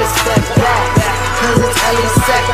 Elie Seckbach, cause it's Elie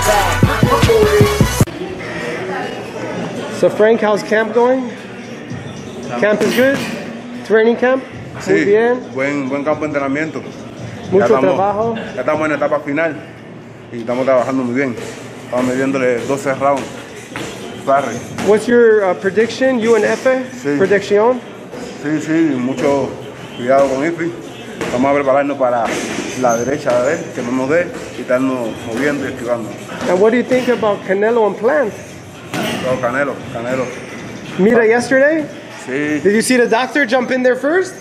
Seckbach. So Frank, how's camp going? Camp is good? Training camp? Sí, muy bien. Buen campo de entrenamiento. Mucho trabajo. Ya estamos en la etapa final y estamos trabajando muy bien. Estamos midiéndole 12 rounds. Barre. What's your prediction? UNEFE? Sí. Predicción? Sí, mucho cuidado con EFE. Vamos a prepararnos para la derecha de él, que no nos dé, y estarnos moviendo y esquivando. And what do you think about Canelo and Plant? No, Canelo. Mira yesterday? Sí. Did you see the doctor jump in there first?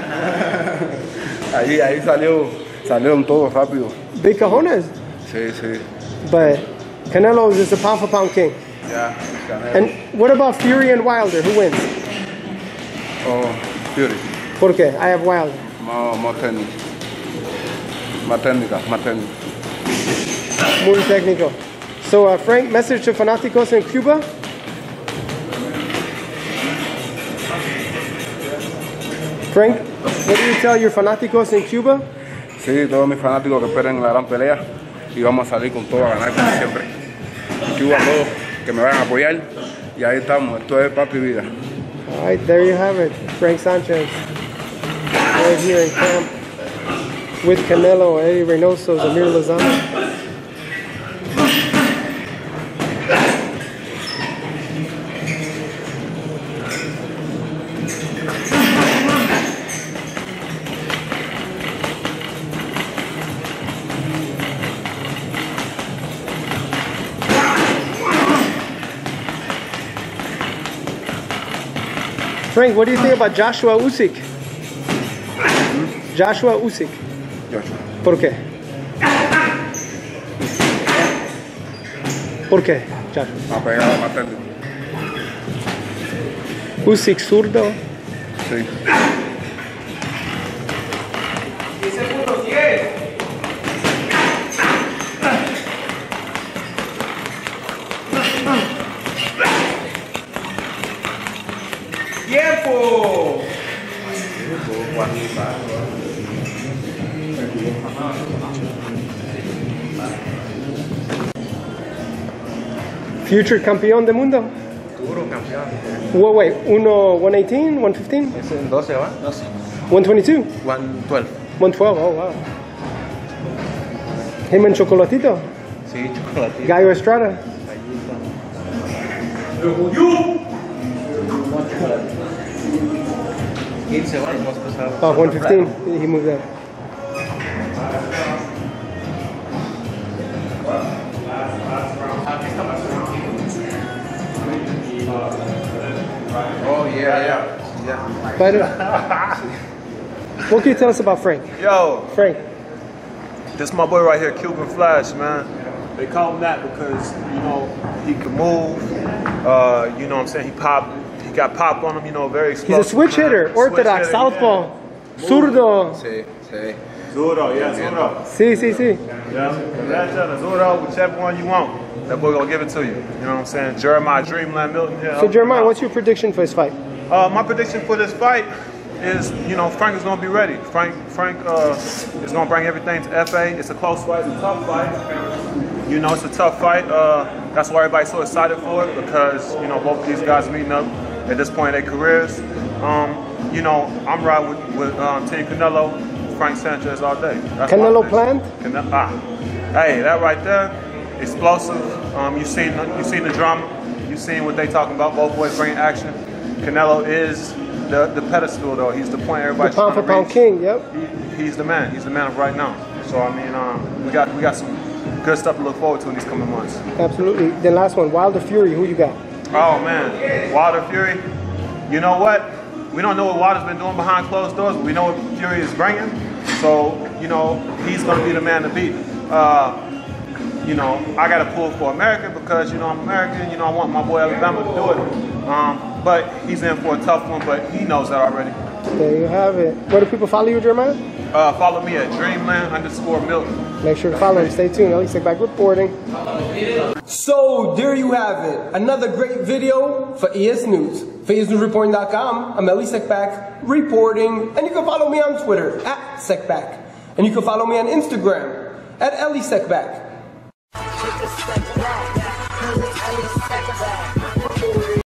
Ahí salieron todos rápido. Big cojones. Sí. But Canelo is just a pound for pound king. Yeah, Canelo. And what about Fury and Wilder? Who wins? Oh, Fury. ¿Por qué? I have Wilder. Más técnica. Muy técnico. So Frank, message to fanáticos in Cuba? Frank, what do you tell your fanáticos in Cuba? Sí, todos mis fanáticos que esperen la gran pelea y vamos a salir con todo a ganar como siempre. En Cuba todos que me van a apoyar y ahí estamos, esto es papi vida. All right, there you have it, Frank Sanchez. Right here in camp with Canelo, Eddie Reynoso, Amir Lozano. Frank, what do you think about Joshua Usyk? Joshua Usyk. ¿Por qué? ¿Por qué, Joshua? Más pegado, más técnico. Usyk zurdo. Sí. ¡Tiempo! Future campeón del mundo. Duro campeón. What, wait, 118, 115? Es en 12, ¿va? 12. 122? 112. 112, oh wow. Him and Chocolatito. Sí, chocolatito. Gallo Estrada. 15, ¿va? Hemos pasado. Oh, 115. He moved up. Oh, yeah. But, what can you tell us about Frank? Yo, Frank. this my boy right here, Cuban Flash, man. They call him that because, you know, he can move. You know what I'm saying? He got pop on him, you know, very explosive. He's a switch hitter, orthodox, southpaw, zurdo. Sí. Zurdo, yeah, Zurdo. Sí. Yeah, Zurdo, whichever one you want. That boy gonna give it to you. You know what I'm saying? Jeremiah Dreamland Milton. Yeah, So Jeremiah, what's your prediction for his fight? my prediction for this fight is, you know, Frank is gonna be ready. Frank is gonna bring everything to FA. It's a close fight, it's a tough fight. You know, it's a tough fight. That's why everybody's so excited for it, because, you know, both of these guys meeting up at this point in their careers. You know, I'm riding with Team Canelo, Frank Sanchez all day. That's Canelo Plant? Hey, that right there, explosive. You seen the drama. You seen what they talking about. Both boys bringing action. Canelo is the pedestal, though. He's the point everybody's The pound for pound king. Yep. He's the man. He's the man of right now. So I mean, we got some good stuff to look forward to in these coming months. Absolutely. Then last one, Wilder Fury. Who you got? Oh man, Wilder Fury. You know what? We don't know what Wilder's been doing behind closed doors, but we know what Fury is bringing. So, you know, he's going to be the man to beat. You know, I got to pull for America because, you know, I'm American. You know, I want my boy Alabama to do it. But he's in for a tough one, but he knows that already. There you have it. Where do people follow you, Jeremiah? Follow me at Dreamland_Milton. Make sure to follow him. Stay tuned. Elie Seckbach reporting. So there you have it. Another great video for EsNews. For EsNewsReporting.com, I'm Elie Seckbach reporting. And you can follow me on Twitter @Seckbach. And you can follow me on Instagram at Elie Seckbach. Take a step back, 'cause it's